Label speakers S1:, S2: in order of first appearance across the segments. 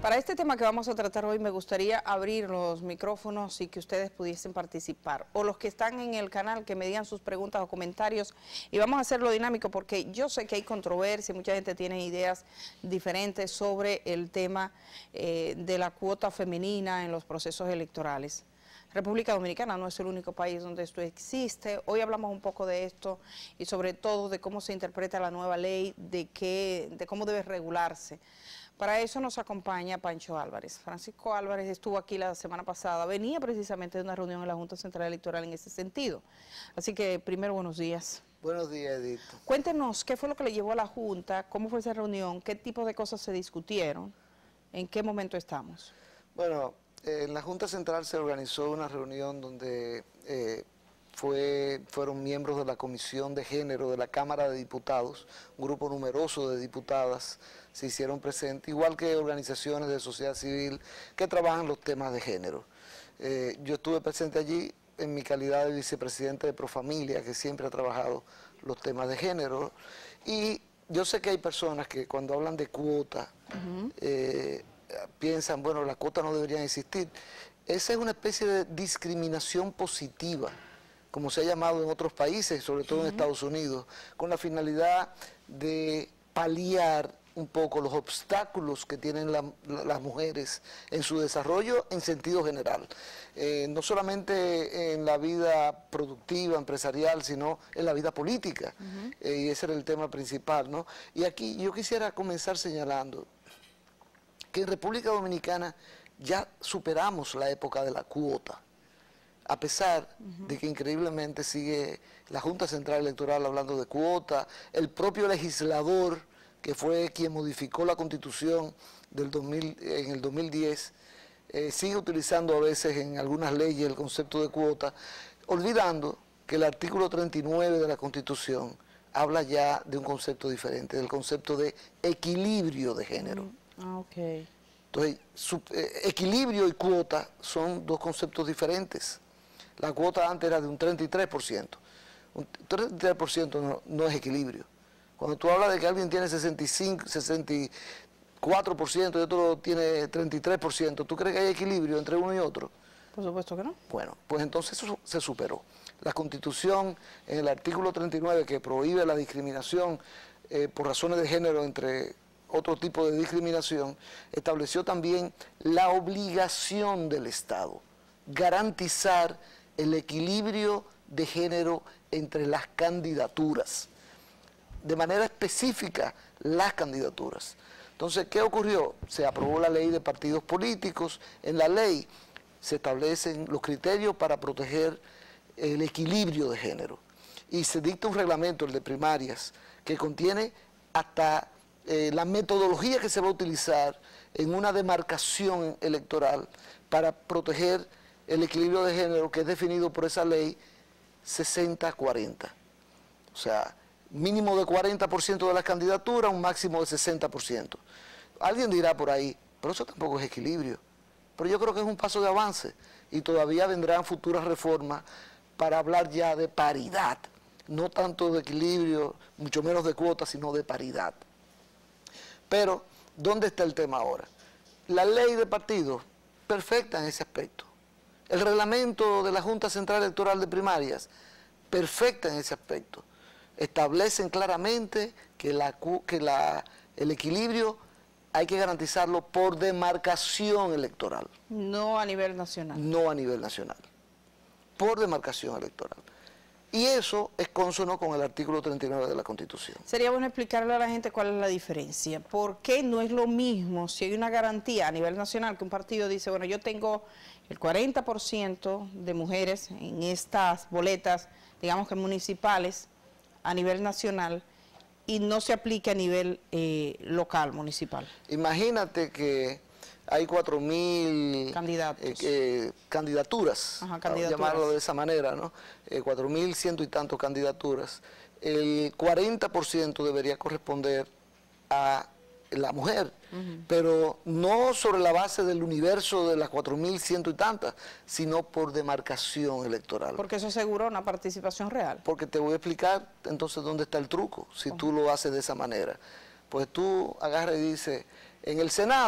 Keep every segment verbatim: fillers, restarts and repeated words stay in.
S1: Para este tema que vamos a tratar hoy me gustaría abrir los micrófonos y que ustedes pudiesen participar, o los que están en el canal que me digan sus preguntas o comentarios, y vamos a hacerlo dinámico porque yo sé que hay controversia, mucha gente tiene ideas diferentes sobre el tema eh, de la cuota femenina en los procesos electorales. República Dominicana no es el único país donde esto existe. Hoy hablamos un poco de esto y sobre todo de cómo se interpreta la nueva ley, de, qué, de cómo debe regularse. Para eso nos acompaña Pancho Álvarez. Francisco Álvarez estuvo aquí la semana pasada, venía precisamente de una reunión en la Junta Central Electoral en ese sentido. Así que primero, buenos días.
S2: Buenos días, Edith.
S1: Cuéntenos qué fue lo que le llevó a la Junta, cómo fue esa reunión, qué tipo de cosas se discutieron, en qué momento estamos.
S2: Bueno, eh, en la Junta Central se organizó una reunión donde eh, fue, fueron miembros de la Comisión de Género de la Cámara de Diputados, un grupo numeroso de diputadas se hicieron presentes, igual que organizaciones de sociedad civil que trabajan los temas de género. Eh, yo estuve presente allí en mi calidad de vicepresidente de Profamilia, que siempre ha trabajado los temas de género, y yo sé que hay personas que cuando hablan de cuota, uh-huh. eh, piensan, bueno, las cuotas no deberían existir. Esa es una especie de discriminación positiva, como se ha llamado en otros países, sobre todo uh-huh. en Estados Unidos, con la finalidad de paliar un poco los obstáculos que tienen la, la, las mujeres en su desarrollo en sentido general. Eh, no solamente en la vida productiva, empresarial, sino en la vida política. Uh-huh. eh, y ese era el tema principal, ¿no? Y aquí yo quisiera comenzar señalando que en República Dominicana ya superamos la época de la cuota, a pesar uh-huh. de que increíblemente sigue la Junta Central Electoral hablando de cuota, el propio legislador, que fue quien modificó la Constitución del dos mil, en el dos mil diez, eh, sigue utilizando a veces en algunas leyes el concepto de cuota, olvidando que el artículo treinta y nueve de la Constitución habla ya de un concepto diferente, del concepto de equilibrio de género.
S1: Uh-huh. Ah, ok.
S2: Entonces, su, eh, equilibrio y cuota son dos conceptos diferentes. La cuota antes era de un treinta y tres por ciento. Un treinta y tres por ciento no, no es equilibrio. Cuando tú hablas de que alguien tiene sesenta y cinco, sesenta y cuatro por ciento y otro tiene treinta y tres por ciento, ¿tú crees que hay equilibrio entre uno y otro?
S1: Por supuesto que no.
S2: Bueno, pues entonces eso se superó. La Constitución, en el artículo treinta y nueve, que prohíbe la discriminación eh, por razones de género entre otro tipo de discriminación, estableció también la obligación del Estado, garantizar el equilibrio de género entre las candidaturas, de manera específica las candidaturas. Entonces, ¿qué ocurrió? Se aprobó la ley de partidos políticos. En la ley se establecen los criterios para proteger el equilibrio de género y se dicta un reglamento, el de primarias, que contiene hasta eh, la metodología que se va a utilizar en una demarcación electoral para proteger el equilibrio de género, que es definido por esa ley sesenta cuarenta. O sea, mínimo de cuarenta por ciento de las candidaturas, un máximo de sesenta por ciento. Alguien dirá por ahí, pero eso tampoco es equilibrio. Pero yo creo que es un paso de avance y todavía vendrán futuras reformas para hablar ya de paridad, no tanto de equilibrio, mucho menos de cuotas, sino de paridad. Pero, ¿dónde está el tema ahora? La ley de partidos, perfecta en ese aspecto. El reglamento de la Junta Central Electoral de Primarias, perfecta en ese aspecto. Establecen claramente que, la, que la, el equilibrio hay que garantizarlo por demarcación electoral.
S1: No a nivel nacional.
S2: No a nivel nacional. Por demarcación electoral. Y eso es cónsono con el artículo treinta y nueve de la Constitución.
S1: Sería bueno explicarle a la gente cuál es la diferencia. ¿Por qué no es lo mismo si hay una garantía a nivel nacional que un partido dice, bueno, yo tengo el cuarenta por ciento de mujeres en estas boletas, digamos que municipales, a nivel nacional, y no se aplica a nivel eh, local, municipal?
S2: Imagínate que hay cuatro mil
S1: candidatos.
S2: Eh, eh, candidaturas,
S1: Ajá,
S2: para llamarlo de esa manera, ¿no? Eh, cuatro mil ciento y tantos candidaturas. El cuarenta por ciento debería corresponder a la mujer, uh-huh. pero no sobre la base del universo de las cuatro mil ciento y tantas, sino por demarcación electoral.
S1: Porque eso asegura una participación real.
S2: Porque te voy a explicar entonces dónde está el truco, si uh-huh. tú lo haces de esa manera. Pues tú agarras y dices, en el Senado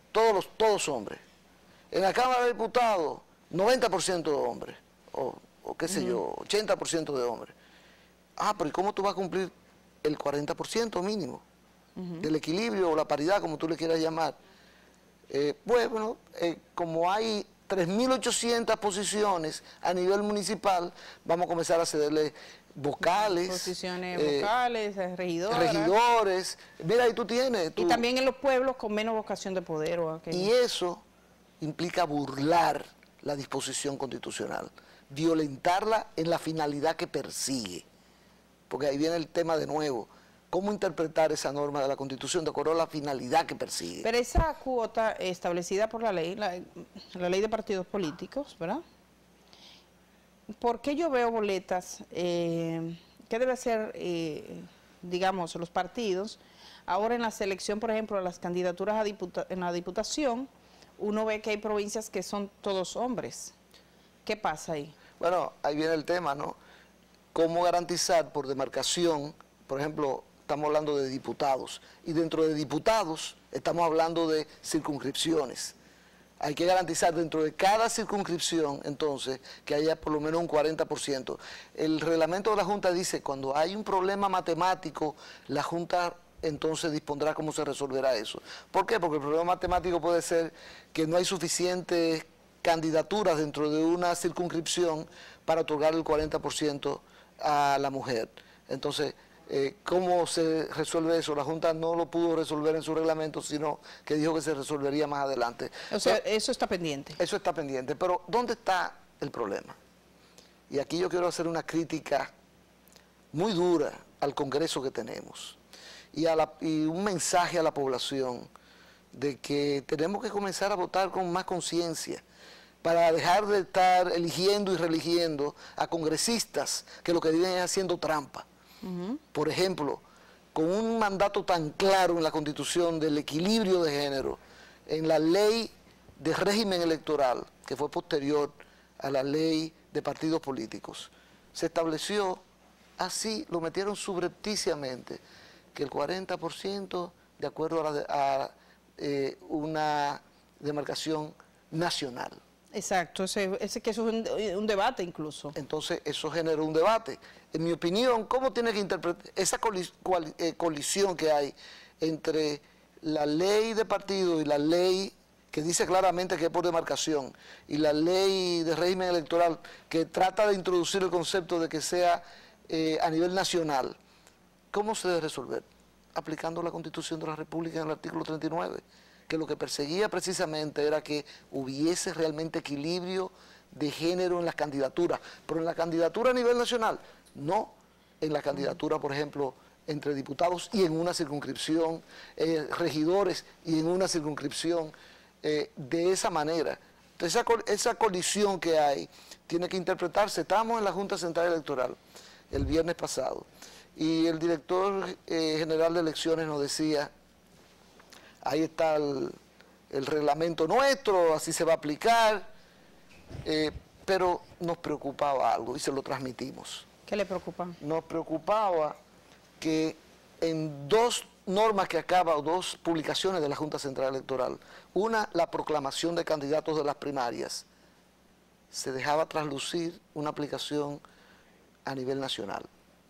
S2: todos, los, todos hombres. En la Cámara de Diputados, noventa por ciento de hombres, o, o qué sé uh-huh. yo, ochenta por ciento de hombres. Ah, pero ¿y cómo tú vas a cumplir el cuarenta por ciento mínimo uh-huh. del equilibrio o la paridad, como tú le quieras llamar? Eh, pues, bueno, eh, como hay tres mil ochocientas posiciones a nivel municipal, vamos a comenzar a cederle vocales.
S1: Posiciones
S2: eh,
S1: vocales, regidores.
S2: Regidores. Mira, ahí tú tienes. Tú,
S1: y también en los pueblos con menos vocación de poder. O aquello.
S2: Y eso implica burlar la disposición constitucional, violentarla en la finalidad que persigue. Porque ahí viene el tema de nuevo. ¿Cómo interpretar esa norma de la Constitución de acuerdo a la finalidad que persigue?
S1: Pero esa cuota establecida por la ley, la, la ley de partidos políticos, ¿verdad? ¿Por qué yo veo boletas? Eh, ¿Qué debe hacer, eh, digamos, los partidos? Ahora en la selección, por ejemplo, de las candidaturas a diputa en la diputación, uno ve que hay provincias que son todos hombres. ¿Qué pasa ahí?
S2: Bueno, ahí viene el tema, ¿no? ¿Cómo garantizar por demarcación, por ejemplo, estamos hablando de diputados, y dentro de diputados estamos hablando de circunscripciones? Hay que garantizar dentro de cada circunscripción, entonces, que haya por lo menos un cuarenta por ciento. El reglamento de la Junta dice, cuando hay un problema matemático, la Junta entonces dispondrá cómo se resolverá eso. ¿Por qué? Porque el problema matemático puede ser que no hay suficientes candidaturas dentro de una circunscripción para otorgar el cuarenta por ciento a la mujer. Entonces, Eh, ¿cómo se resuelve eso? La Junta no lo pudo resolver en su reglamento, sino que dijo que se resolvería más adelante.
S1: O sea, pero, eso está pendiente.
S2: Eso está pendiente, pero ¿dónde está el problema? Y aquí yo quiero hacer una crítica muy dura al Congreso que tenemos y, a la, y un mensaje a la población de que tenemos que comenzar a votar con más conciencia para dejar de estar eligiendo y reeligiendo a congresistas que lo que viven es haciendo trampa. Uh-huh. Por ejemplo, con un mandato tan claro en la Constitución del equilibrio de género, en la ley de régimen electoral, que fue posterior a la ley de partidos políticos, se estableció así, lo metieron subrepticiamente, que el cuarenta por ciento de acuerdo a, la, a eh, una demarcación nacional.
S1: Exacto, ese, ese que eso es un, un debate incluso.
S2: Entonces eso generó un debate. En mi opinión, ¿cómo tiene que interpretar esa colis, cual, eh, colisión que hay entre la ley de partido y la ley que dice claramente que es por demarcación y la ley de régimen electoral que trata de introducir el concepto de que sea eh, a nivel nacional? ¿Cómo se debe resolver? Aplicando la Constitución de la República en el artículo treinta y nueve, que lo que perseguía precisamente era que hubiese realmente equilibrio de género en las candidaturas, pero en la candidatura a nivel nacional, no en la candidatura, por ejemplo, entre diputados y en una circunscripción, eh, regidores y en una circunscripción, eh, de esa manera. Entonces, esa, esa colisión que hay tiene que interpretarse. Estábamos en la Junta Central Electoral el viernes pasado y el director eh, general de elecciones nos decía: ahí está el, el reglamento nuestro, así se va a aplicar, eh, pero nos preocupaba algo y se lo transmitimos.
S1: ¿Qué le preocupa? Nos
S2: preocupaba que en dos normas que acaba, o dos publicaciones de la Junta Central Electoral, una, la proclamación de candidatos de las primarias, se dejaba traslucir una aplicación a nivel nacional.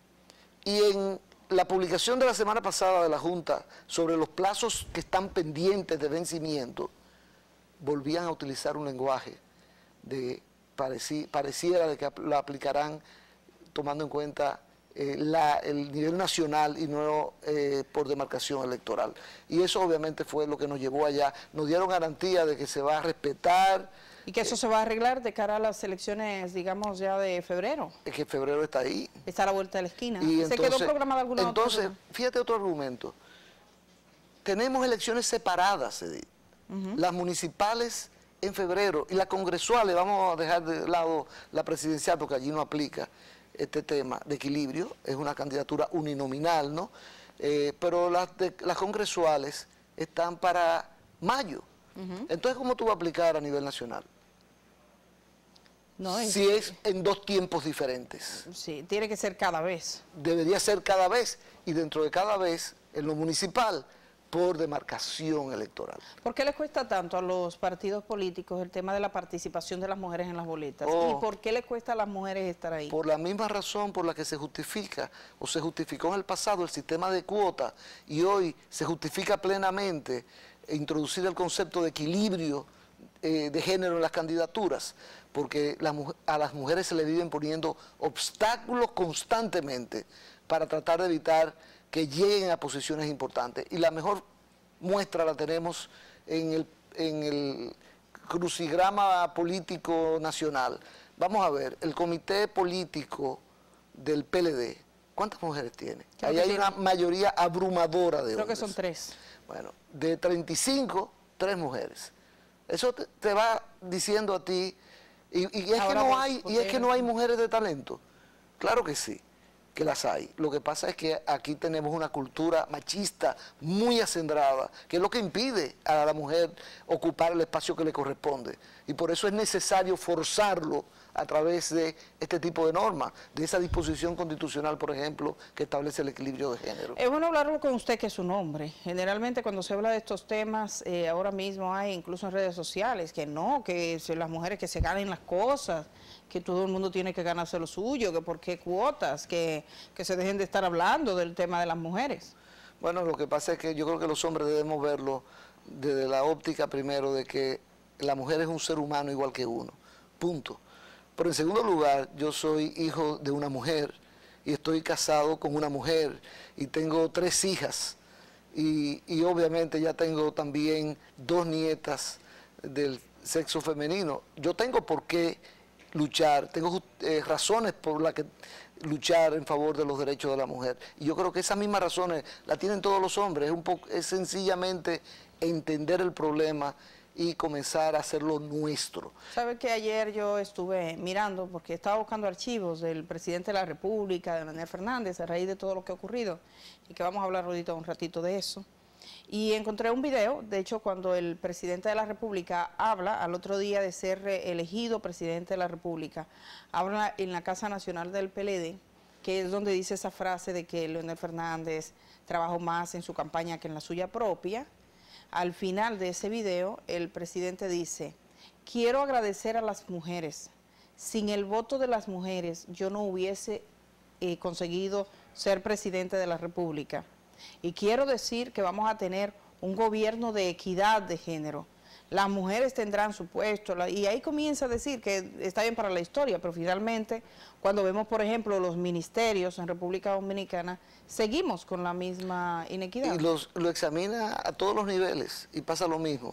S2: Y en la publicación de la semana pasada de la Junta sobre los plazos que están pendientes de vencimiento, volvían a utilizar un lenguaje de pareci, pareciera de que la aplicarán tomando en cuenta eh, la, el nivel nacional y no eh, por demarcación electoral. Y eso obviamente fue lo que nos llevó allá. Nos dieron garantía de que se va a respetar.
S1: ¿Y que eso eh, se va a arreglar de cara a las elecciones, digamos, ya de febrero?
S2: Es que febrero está ahí.
S1: Está a la vuelta de la esquina.
S2: Y
S1: ¿Se
S2: entonces,
S1: quedó programada alguna
S2: Entonces,
S1: otra?
S2: fíjate otro argumento. Tenemos elecciones separadas, Edith. Uh-huh. Las municipales en febrero y las congresuales, vamos a dejar de lado la presidencial porque allí no aplica este tema de equilibrio, es una candidatura uninominal, ¿no? Eh, pero las, de, las congresuales están para mayo. Uh-huh. Entonces, ¿cómo tú vas a aplicar a nivel nacional?
S1: No, es...
S2: Si es en dos tiempos diferentes.
S1: Sí, tiene que ser cada vez.
S2: Debería ser cada vez, y dentro de cada vez, en lo municipal, por demarcación electoral.
S1: ¿Por qué les cuesta tanto a los partidos políticos el tema de la participación de las mujeres en las boletas?
S2: Oh,
S1: ¿Y por qué les cuesta a las mujeres estar ahí?
S2: Por la misma razón por la que se justifica o se justificó en el pasado el sistema de cuota y hoy se justifica plenamente introducir el concepto de equilibrio eh, de género en las candidaturas, porque la, a las mujeres se le viven poniendo obstáculos constantemente para tratar de evitar que lleguen a posiciones importantes. Y la mejor muestra la tenemos en el, en el crucigrama político nacional. Vamos a ver, el comité político del P L D, ¿cuántas mujeres tiene? Ahí hay una mayoría abrumadora de hombres.
S1: Creo que son tres.
S2: Bueno, de treinta y cinco, tres mujeres. Eso te, te va diciendo a ti, y, y, es que no hay, y es que no hay mujeres de talento. Claro que sí, que las hay. Lo que pasa es que aquí tenemos una cultura machista muy acendrada, que es lo que impide a la mujer ocupar el espacio que le corresponde. Y por eso es necesario forzarlo a través de este tipo de normas, de esa disposición constitucional, por ejemplo, que establece el equilibrio de género.
S1: Es bueno hablarlo con usted, que es un hombre. Generalmente cuando se habla de estos temas, eh, ahora mismo hay incluso en redes sociales, que no, que las mujeres que se ganen las cosas, que todo el mundo tiene que ganarse lo suyo, que por qué cuotas, que, que se dejen de estar hablando del tema de las mujeres.
S2: Bueno, lo que pasa es que yo creo que los hombres debemos verlo desde la óptica primero de que la mujer es un ser humano igual que uno, punto. Pero en segundo lugar, yo soy hijo de una mujer y estoy casado con una mujer y tengo tres hijas y, y obviamente ya tengo también dos nietas del sexo femenino. Yo tengo por qué luchar, tengo eh, razones por las que luchar en favor de los derechos de la mujer. Y yo creo que esas mismas razones las tienen todos los hombres, es, un poco, es sencillamente entender el problema y comenzar a hacerlo nuestro.
S1: ¿Sabe que ayer yo estuve mirando, porque estaba buscando archivos del presidente de la República, de Leonel Fernández, a raíz de todo lo que ha ocurrido, y que vamos a hablar ahorita un ratito de eso, y encontré un video, de hecho, cuando el presidente de la República habla, al otro día de ser elegido presidente de la República, habla en la Casa Nacional del P L D, que es donde dice esa frase de que Leonel Fernández trabajó más en su campaña que en la suya propia. Al final de ese video, el presidente dice: quiero agradecer a las mujeres. Sin el voto de las mujeres, yo no hubiese eh, conseguido ser presidente de la República. Y quiero decir que vamos a tener un gobierno de equidad de género. Las mujeres tendrán su puesto, la, y ahí comienza a decir que está bien para la historia, pero finalmente, cuando vemos, por ejemplo, los ministerios en República Dominicana, seguimos con la misma inequidad.
S2: Y los, lo examina a todos los niveles y pasa lo mismo.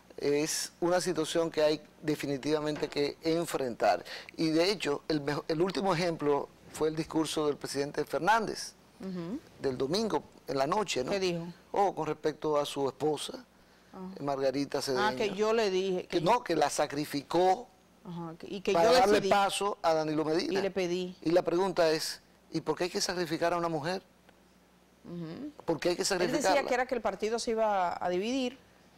S2: Es una situación que hay definitivamente que enfrentar. Y de hecho, el, el último ejemplo fue el discurso del presidente Fernández, uh-huh. del domingo en la noche, ¿no?
S1: ¿Qué dijo?
S2: Oh, con respecto a su esposa, uh-huh. Margarita Cedeño.
S1: Ah, que yo le dije.
S2: Que, que no, que la sacrificó
S1: uh-huh. y que
S2: para
S1: yo
S2: darle
S1: decidí,
S2: paso a Danilo Medina.
S1: Y le pedí.
S2: Y la pregunta es, ¿y por qué hay que sacrificar a una mujer? Uh-huh. ¿Por qué hay que sacrificarla?
S1: Él decía que era que el partido se iba a dividir,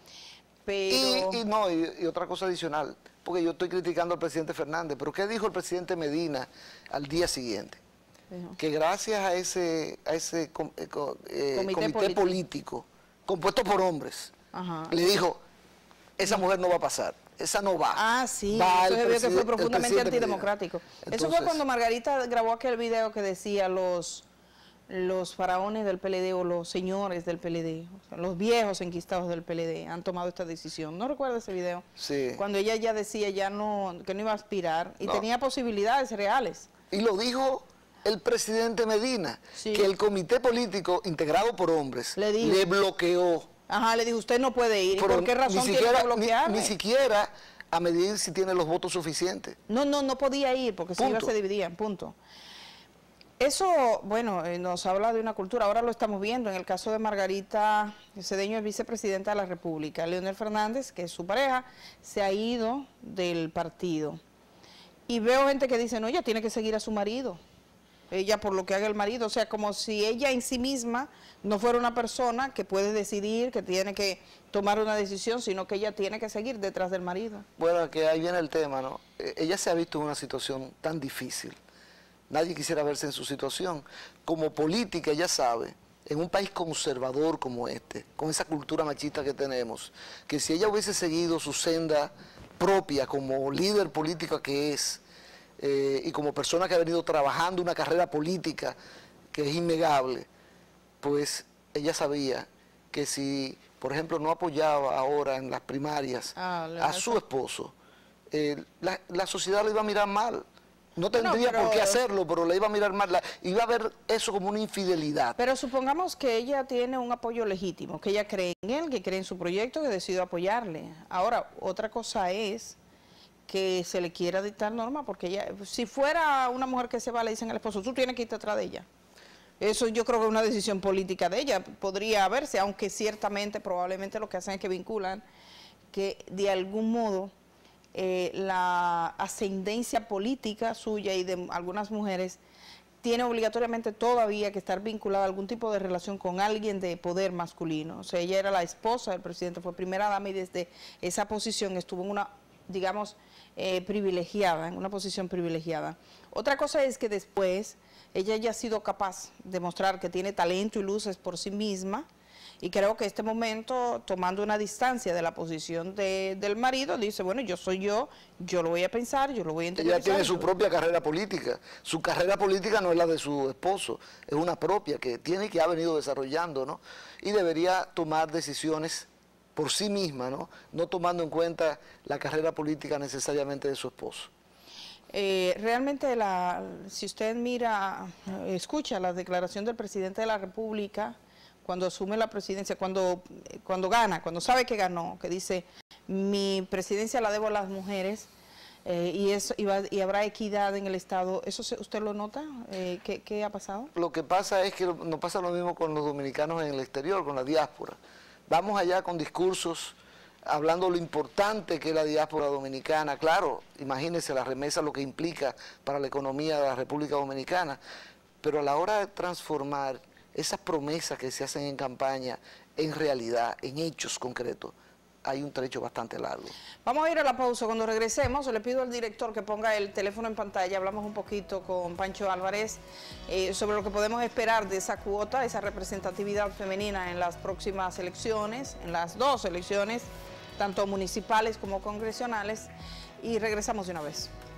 S1: pero...
S2: Y, y no, y, y otra cosa adicional, porque yo estoy criticando al presidente Fernández, pero ¿qué dijo el presidente Medina al día siguiente? Uh-huh. Que gracias a ese, a ese com, eh, eh, comité, comité político. político, compuesto por hombres, uh-huh. le dijo, esa mujer no va a pasar. Esa no va.
S1: Ah, sí,
S2: va
S1: eso se vio que fue profundamente antidemocrático.
S2: Entonces,
S1: eso fue cuando Margarita grabó aquel video que decía los, los faraones del P L D o los señores del P L D, o sea, los viejos enquistados del P L D han tomado esta decisión. ¿No recuerda ese video?
S2: Sí.
S1: Cuando ella ya decía ya no, que no iba a aspirar y no. tenía posibilidades reales.
S2: Y lo dijo el presidente Medina, sí. que el comité político integrado por hombres le, le bloqueó.
S1: Ajá, le dijo, usted no puede ir. ¿Por qué razón tiene que bloquearme?
S2: Ni, ni siquiera a medir si tiene los votos suficientes.
S1: No, no, no podía ir porque si iba se dividían, punto. Eso, bueno, eh, nos habla de una cultura, ahora lo estamos viendo en el caso de Margarita Cedeño, es vicepresidenta de la República. Leonel Fernández, que es su pareja, se ha ido del partido. Y veo gente que dice, no, ella tiene que seguir a su marido. Ella por lo que haga el marido, o sea, como si ella en sí misma no fuera una persona que puede decidir, que tiene que tomar una decisión, sino que ella tiene que seguir detrás del marido.
S2: Bueno, que ahí viene el tema, ¿no? Ella se ha visto en una situación tan difícil. Nadie quisiera verse en su situación. Como política, ella sabe en un país conservador como este, con esa cultura machista que tenemos, que si ella hubiese seguido su senda propia como líder política que es, eh, y como persona que ha venido trabajando una carrera política que es innegable, pues ella sabía que si, por ejemplo, no apoyaba ahora en las primarias ah, a su esposo, eh, la, la sociedad le iba a mirar mal. No tendría no, pero, por qué hacerlo, pero le iba a mirar mal, la, iba a ver eso como una infidelidad.
S1: Pero supongamos que ella tiene un apoyo legítimo, que ella cree en él, que cree en su proyecto, que decidió apoyarle. Ahora, otra cosa es que se le quiera dictar norma, porque ella, si fuera una mujer que se va, le dicen al esposo, tú tienes que irte atrás de ella. Eso yo creo que es una decisión política de ella, podría haberse, aunque ciertamente, probablemente lo que hacen es que vinculan que de algún modo eh, la ascendencia política suya y de algunas mujeres tiene obligatoriamente todavía que estar vinculada a algún tipo de relación con alguien de poder masculino. O sea, ella era la esposa del presidente, fue primera dama y desde esa posición estuvo en una, digamos, eh, privilegiada, en una posición privilegiada. Otra cosa es que después ella ya ha sido capaz de mostrar que tiene talento y luces por sí misma, y creo que este momento, tomando una distancia de la posición de, del marido, dice, bueno, yo soy yo, yo lo voy a pensar, yo lo voy a entender.
S2: Ella tiene su propia carrera política. Su carrera política no es la de su esposo, es una propia que tiene y que ha venido desarrollando, ¿no? Y debería tomar decisiones por sí misma, ¿no? No tomando en cuenta la carrera política necesariamente de su esposo.
S1: Eh, realmente, la, si usted mira, escucha la declaración del presidente de la República, cuando asume la presidencia, cuando, cuando gana, cuando sabe que ganó, que dice, mi presidencia la debo a las mujeres, eh, y, eso, y, va, y habrá equidad en el Estado, ¿eso se, usted lo nota? Eh, ¿qué, ¿Qué ha pasado?
S2: Lo que pasa es que nos pasa lo mismo con los dominicanos en el exterior, con la diáspora. Vamos allá con discursos hablando lo importante que es la diáspora dominicana. Claro, imagínense la remesa, lo que implica para la economía de la República Dominicana, pero a la hora de transformar esas promesas que se hacen en campaña en realidad, en hechos concretos, hay un trecho bastante largo.
S1: Vamos a ir a la pausa. Cuando regresemos, le pido al director que ponga el teléfono en pantalla. Hablamos un poquito con Pancho Álvarez eh, sobre lo que podemos esperar de esa cuota, esa representatividad femenina en las próximas elecciones, en las dos elecciones, tanto municipales como congresionales, y regresamos de una vez.